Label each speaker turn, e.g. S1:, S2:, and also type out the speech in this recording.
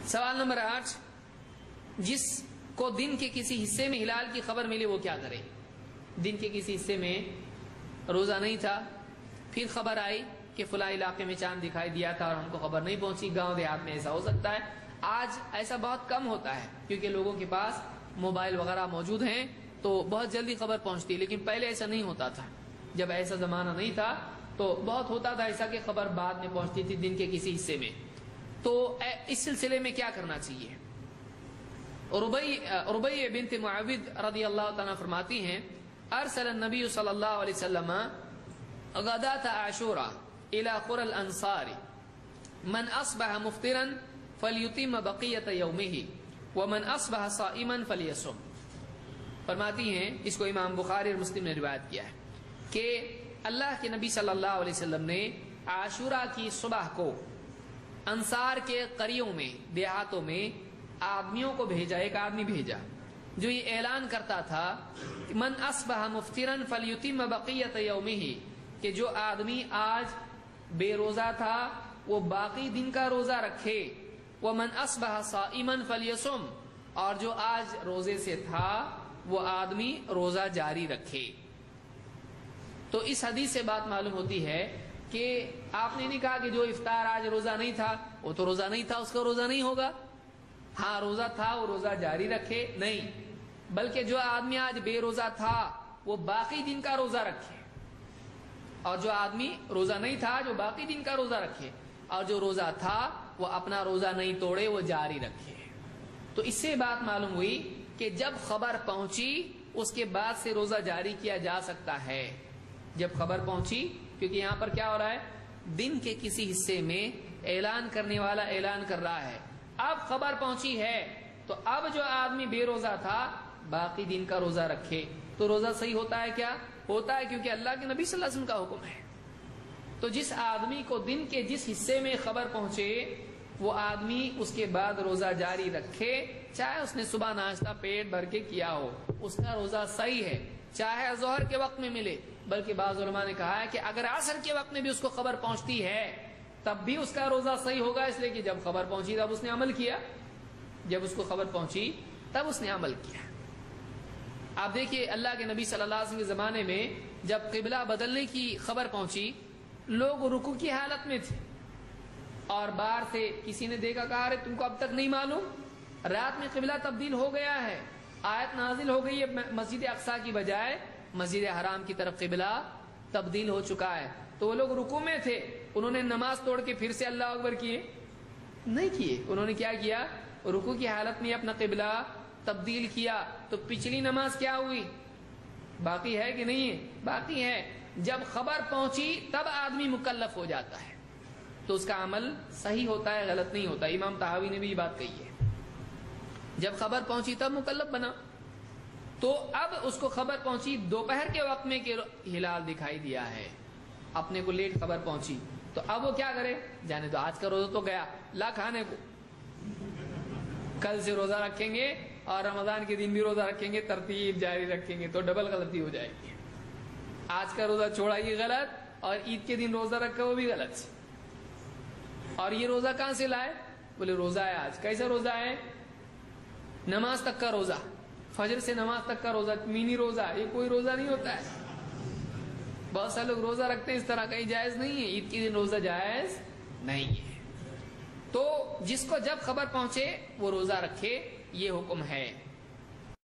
S1: سوال نمبر 8، جس کو دن کے کسی حصے میں ہلال کی خبر ملی وہ کیا کرے؟ دن کے کسی حصے میں روزہ نہیں تھا، پھر خبر آئی کہ فلاں علاقے میں چاند دکھائی دیا تھا اور ہم کو خبر نہیں پہنچی۔ گاؤں دیہات میں ایسا ہو سکتا ہے، آج ایسا بہت کم ہوتا ہے کیونکہ لوگوں کے پاس موبائل وغیرہ موجود ہیں تو بہت جلدی خبر پہنچتی، لیکن پہلے ایسا نہیں ہوتا تھا۔ جب ایسا زمانہ نہیں تھا تو بہت ہوتا تھا ایسا کہ خبر بعد میں پہنچتی تھی دن کے کسی حصے میں۔ تو اس سلسلے میں کیا کرنا چاہیے؟ ربیع بنت معاوض رضی اللہ تعالیٰ فرماتی ہیں، ارسل النبی صلی اللہ علیہ وسلم غداة عاشوراء الى قرى الانصار من اصبح مفطرا فليتم بقیۃ یومہ ومن اصبح صائما فلیصم۔ فرماتی ہیں، اس کو امام بخاری اور مسلم نے روایت کیا ہے کہ اللہ کے نبی صلی اللہ علیہ وسلم نے عاشورہ کی صبح کو انصار کے قریوں میں، دیہاتوں میں آدمیوں کو بھیجا، ایک آدمی بھیجا جو یہ اعلان کرتا تھا کہ من اصبح مفطرا فلیتم بقیۃ یومہ، کہ جو آدمی آج بے روزہ تھا وہ باقی دن کا روزہ رکھے، ومن اصبح صائما فلیصم، اور جو آج روزے سے تھا وہ آدمی روزہ جاری رکھے۔ تو اس حدیث سے بات معلوم ہوتی ہے کہ آپ نے نہیں کہا کہ جو افطار آج روزہ نہیں تھا وہ تو روزہ نہیں تھا، اس کا روزہ نہیں ہوگا، ہاں روزہ تھا وہ روزہ جاری رکھے، نہیں، بلکہ جو آدمی آج بے روزہ تھا وہ باقی دن کا روزہ رکھے، اور جو آدمی روزہ نہیں تھا جو باقی دن کا روزہ رکھے، اور جو روزہ تھا وہ اپنا روزہ نہیں توڑے، وہ جاری رکھے۔ تو اس سے بات معلوم ہوئی کہ جب خبر پہنچی اس کے بعد سے روزہ جاری کیا جا سکتا ہے۔ جب خبر پہنچی، کیونکہ یہاں پر کیا ہو رہا ہے، دن کے کسی حصے میں اعلان کرنے والا اعلان کر رہا ہے، اب خبر پہنچی ہے تو اب جو آدمی بے روزہ تھا باقی دن کا روزہ رکھے۔ تو روزہ صحیح ہوتا ہے کیا؟ ہوتا ہے، کیونکہ اللہ کے نبی صلی اللہ علیہ وسلم کا حکم ہے۔ تو جس آدمی کو دن کے جس حصے میں خبر پہنچے وہ آدمی اس کے بعد روزہ جاری رکھے، چاہے اس نے صبح ناشتہ پیٹ بھر کے کیا ہو، اس کا روزہ صحیح ہے، چاہے ظہر کے وقت میں ملے، بلکہ بعض علماء نے کہا ہے کہ اگر عصر کے وقت میں بھی اس کو خبر پہنچتی ہے تب بھی اس کا روزہ صحیح ہوگا، اس لیے کہ جب خبر پہنچی تب اس نے عمل کیا، جب اس کو خبر پہنچی تب اس نے عمل کیا۔ آپ دیکھیے اللہ کے نبی صلی اللہ علیہ وسلم کے زمانے میں جب قبلہ بدلنے کی خبر پہنچی لوگ رکوع کی حالت میں تھے، اور باہر سے کسی نے دیکھا، کہا ارے تم کو اب تک نہیں معلوم، رات میں قبلہ تبدیل ہو گیا ہے، آیت نازل ہو گئی ہے، مسجد اقصیٰ کی بجائے مسجد حرام کی طرف قبلہ تبدیل ہو چکا ہے۔ تو وہ لوگ رکوع میں تھے، انہوں نے نماز توڑ کے پھر سے اللہ اکبر کیے؟ نہیں کیے، انہوں نے کیا کیا، رکوع کی حالت میں اپنا قبلہ تبدیل کیا۔ تو پچھلی نماز کیا ہوئی؟ باقی ہے کہ نہیں ہے؟ باقی ہے۔ جب خبر پہنچی تب آدمی مکلف ہو جاتا ہے تو اس کا عمل صحیح ہوتا ہے، غلط نہیں ہوتا۔ امام طحاوی نے بھی یہ بات کہی ہے، جب خبر پہنچی تب مکلف بنا۔ تو اب اس کو خبر پہنچی دوپہر کے وقت میں کہ ہلال دکھائی دیا ہے، اپنے کو لیٹ خبر پہنچی، تو اب وہ کیا کرے؟ جانے تو آج کا روزہ تو گیا، لا کھانے کو، کل سے روزہ رکھیں گے اور رمضان کے دن بھی روزہ رکھیں گے، ترتیب جاری رکھیں گے، تو ڈبل غلطی ہو جائے گی۔ آج کا روزہ چھوڑا یہ غلط، اور عید کے دن روزہ رکھا وہ بھی غلط۔ اور یہ روزہ کہاں سے لائے؟ بولے روزہ ہے آج۔ کیسا روزہ ہے؟ نماز تک کا روزہ، فجر سے نماز تک کا روزہ، مینی روزہ، یہ کوئی روزہ نہیں ہوتا ہے۔ بہت سارے لوگ روزہ رکھتے ہیں اس طرح، کہیں جائز نہیں ہے، عید کے دن روزہ جائز نہیں ہے۔ تو جس کو جب خبر پہنچے وہ روزہ رکھے، یہ حکم ہے۔